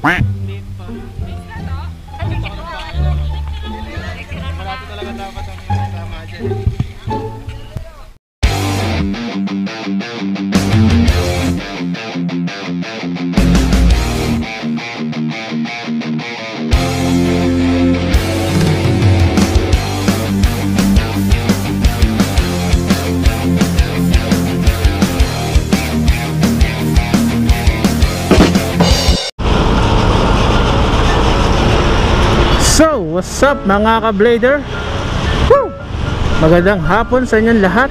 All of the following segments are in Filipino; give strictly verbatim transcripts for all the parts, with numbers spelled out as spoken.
Malapit talaga dapat ang tama dyan. So, what's up mga ka-blader? Woo! Magandang hapon sa inyong lahat.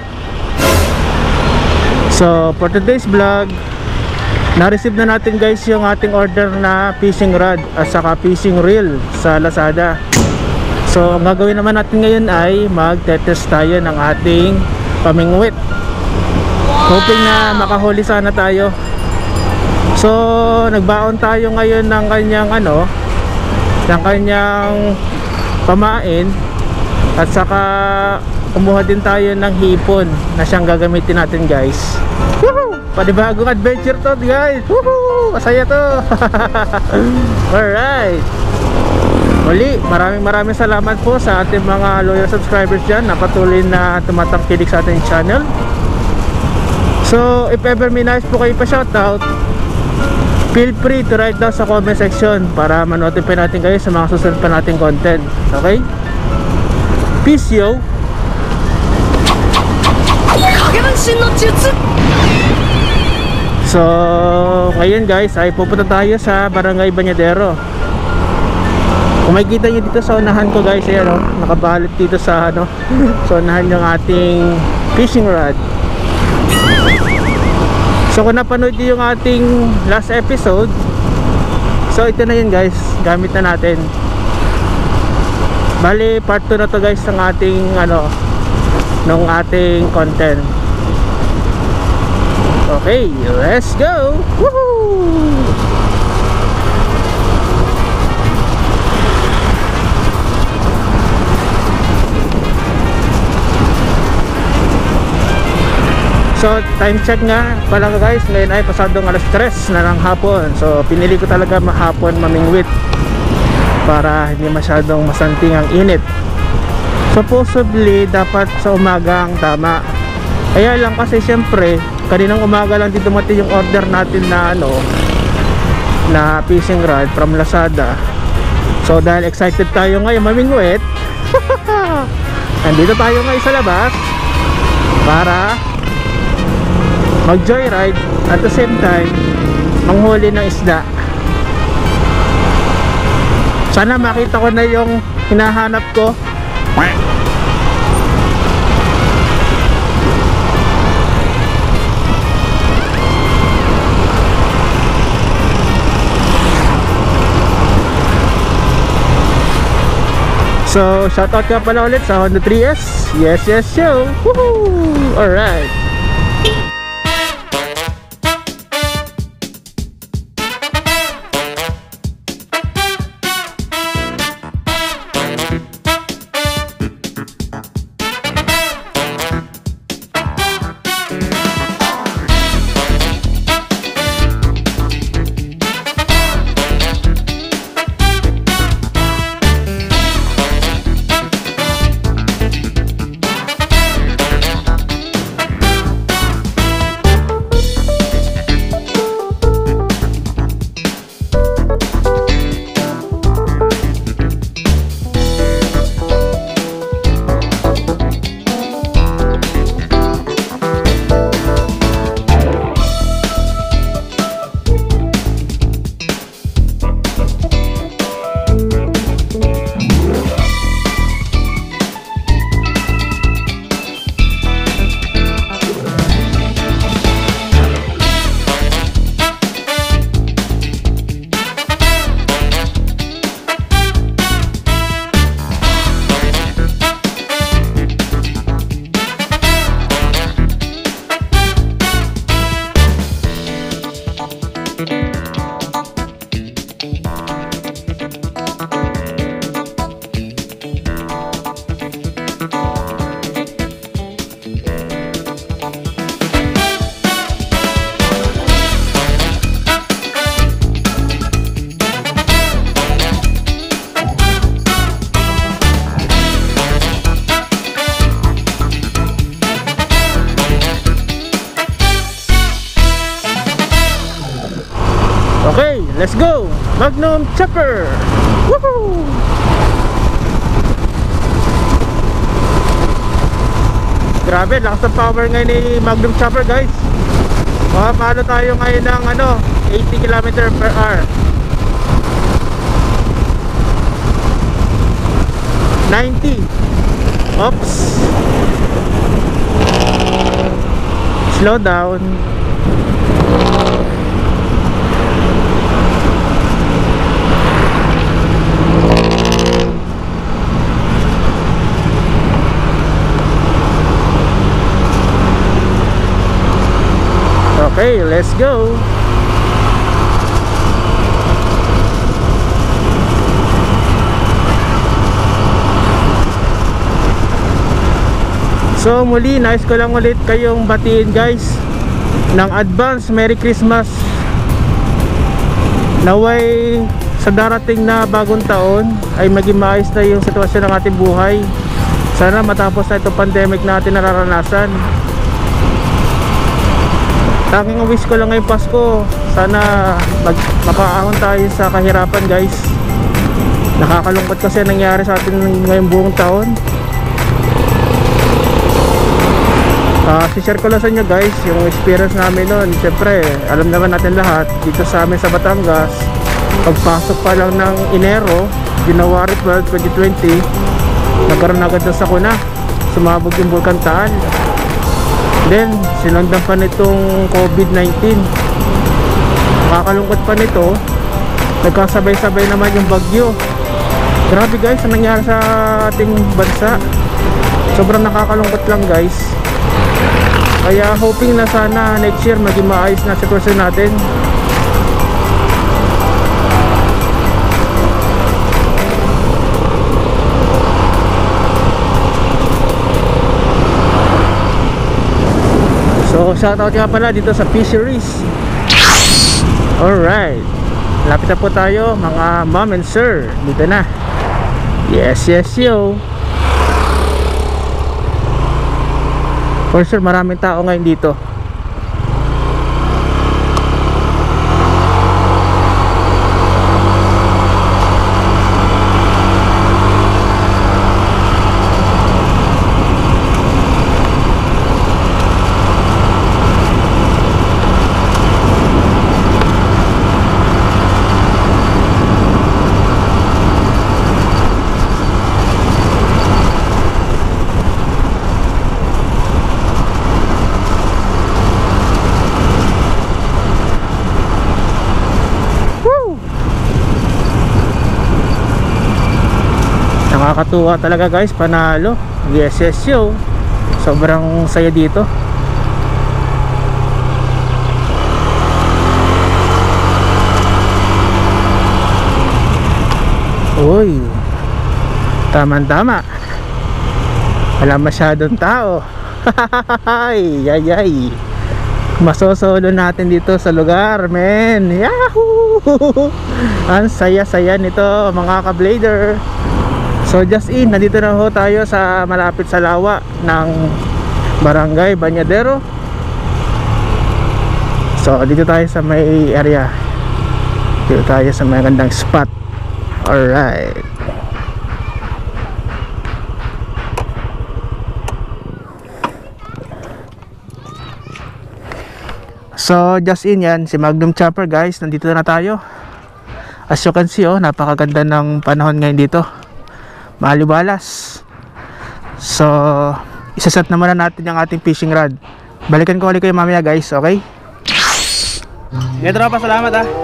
So, for today's vlog, na-receive na natin guys yung ating order na fishing rod at saka fishing reel sa Lazada. So, ang gagawin naman natin ngayon ay mag-test tayo ng ating pamingwit. Hoping na makahuli sana tayo. So, nagbaon tayo ngayon ng kanyang ano ng kanyang pamain at saka kumuha din tayo ng hipon na siyang gagamitin natin guys. Woohoo! Panibagong adventure to guys. Woohoo! Masaya to. Alright, muli maraming maraming salamat po sa ating mga loyal subscribers dyan na patuloy na tumatangkilik sa ating channel. So if ever may nice po kayo pa shoutout, feel free to write down sa comment section para ma-notify natin kayo sa mga susunod pa nating content. Okay? Peace yo! So, ngayon guys ay pupunta tayo sa Barangay Bañadero. Kung makikita nyo dito sa unahan ko guys, ayan o, nakabalot dito sa ano, sa unahan yung ating fishing rod. So kung napanood nyo yung ating last episode, so ito na yun guys, gamit na natin. Bali part two na to guys ng ating ano, ng ating content. Okay, let's go! Woohoo! So time check nga pala guys, ngayon ay pasadong alas tres na ng hapon. So pinili ko talaga mahapon mamingwit para hindi masyadong masanting ang init. Supposedly dapat sa umaga ang tama. Kaya lang kasi syempre kaninang umaga lang dito dumating yung order natin na ano, na fishing rod from Lazada. So dahil excited tayo ngayon mamingwit, nandito tayo ngayon sa labas para mag joyride at the same time manghuli ng isda. Sana makita ko na yung hinahanap ko. So shoutout ka pala ulit sa Honda three S. Yes yes show. Woohoo! Alright. Okay, let's go! Magnum Chopper! Woohoo! Grabe, lakas ng power ngayon ni Magnum Chopper, guys. Makapalo tayo ngayon ng ano, eighty kilometers per hour. ninety. Oops. Slow down. Okay, let's go. So muli, nice ko lang ulit kayong batiin guys ng advance Merry Christmas. Naway sa darating na bagong taon ay maging maayos na yung sitwasyon ng ating buhay. Sana matapos na itong pandemic natin nararanasan. Tanging wish ko lang ngayong Pasko, sana mag makaahon tayo sa kahirapan guys. Nakakalungkot kasi nangyari sa atin ngayong buong taon. Uh, si-share ko lang sa inyo guys yung experience namin noon. Siyempre, alam naman natin lahat dito sa amin sa Batangas, pagpasok pa lang ng Enero, January twelfth, twenty twenty, nagkaroon agad ng sakuna, sumabog yung Bulkan Taal. Then, sinundan pa nitong COVID nineteen. Nakakalungkot pa nito, nagkasabay-sabay naman yung bagyo. Grabe guys, ang nangyari sa ating bansa. Sobrang nakakalungkot lang guys. Kaya hoping na sana next year maging maayos na sitwasyon natin. So shoutout nga pala dito sa Fisheries. Alright, lapit na po tayo mga mom and sir. Dito na. Yes, yes, yo. For sure maraming tao ngayon dito. Nakakatuwa talaga guys, panalo. Yes, yes, yo. Sobrang saya dito. Uy, tama-tama. Wala masyadong tao. Ay, ay, ay. Masosolo natin dito sa lugar, men. Yahoo! Ang saya-saya nito mga ka-blader. So just in, nandito na ho tayo sa malapit sa lawa ng Barangay Bañadero. So dito tayo sa may area. Dito tayo sa may gandang spot. Alright. So just in yan, si Magnum Chopper guys, nandito na tayo. As you can see, oh, napakaganda ng panahon ngayon dito. Malibalas. So isaset na muna natin yung ating fishing rod. Balikan ko ulit kayo mamaya guys, okay? Okay tropa, salamat ah.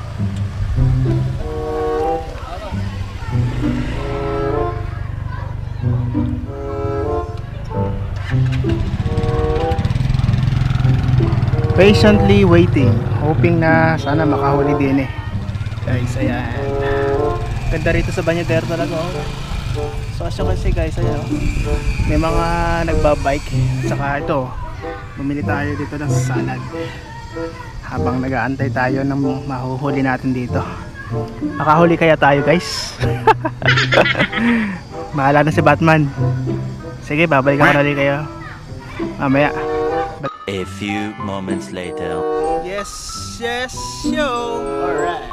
Patiently waiting, hoping na sana makahuli din eh. Guys, ayan. Ganda rito sa Bañadero talaga, oh. So as you can see guys, ayan, oh, may mga nagbabike. Saka ito, bumili tayo dito ng salad habang nag-aantay tayo ng mahuhuli natin dito. Makahuli kaya tayo guys? Mahala na si Batman. Sige, babalikan ko na rin kayo mamaya. A few moments later. Yes, Yes, yes, yo! Alright.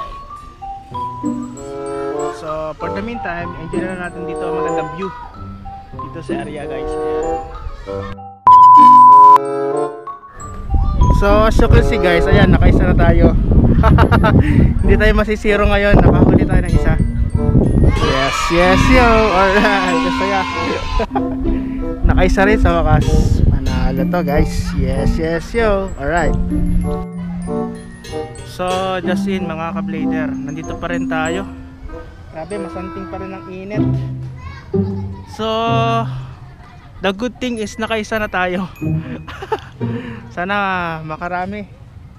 So, for the meantime, enjoy na natin dito ang magandang view dito sa area, guys. Ayan. So, as you can see, guys, ayan, nakaisa na tayo. Hindi tayo masisiro ngayon, nakahuli tayo ng isa. Yes, yes, yo! Alright, kasaya. Nakaisa rin sa wakas. Manalo to, guys. Yes, yes, yo! Alright. So, just in, mga ka-blader, nandito pa rin tayo. Grabe, masanting pa rin ang init. So, the good thing is nakaisa na tayo. Sana makarami.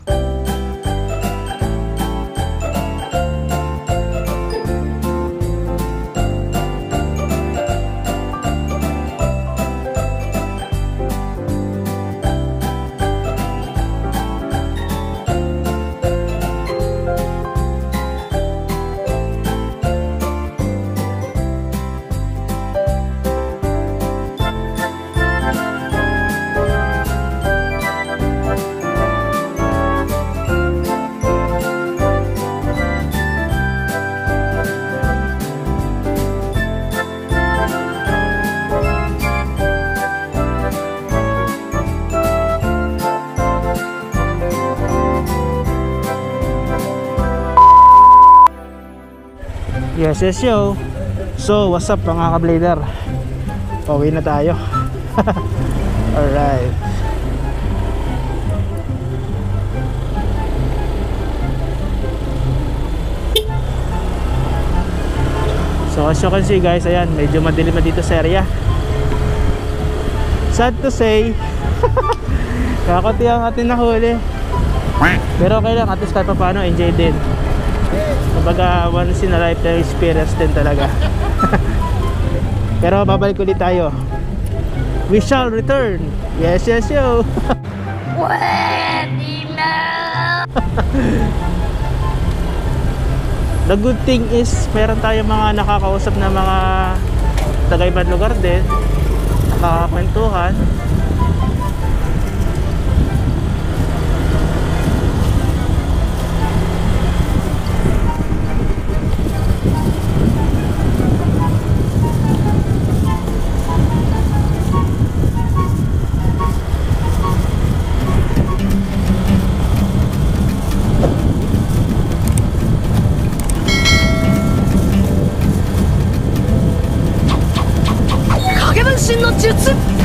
Yes, yes, yo. So, what's up mga ka-blader? Pauwi na tayo. Alright. So, as you can see, guys, ayan, medyo madilim na dito sa area. Sad to say, kakunti ang atin nahuli. Pero okay lang, at least kahit pa paano, enjoy din. Kumbaga, once in a lifetime experience din talaga. Pero babalik ulit tayo. We shall return. Yes, yes, yo. Pwede na. The good thing is meron tayong mga nakakausap na mga taga-ibang lugar din, nakakakwentuhan. Kagebunshin no jutsu.